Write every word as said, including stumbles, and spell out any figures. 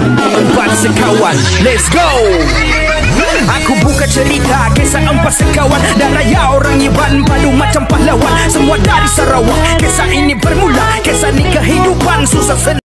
Empat sekawan, let's go. Aku buka cerita kisah empat sekawan dan raya orang Iban padu macam pahlawan. Semua dari Sarawak. Kisah ini bermula, kisah ni kehidupan susah senang.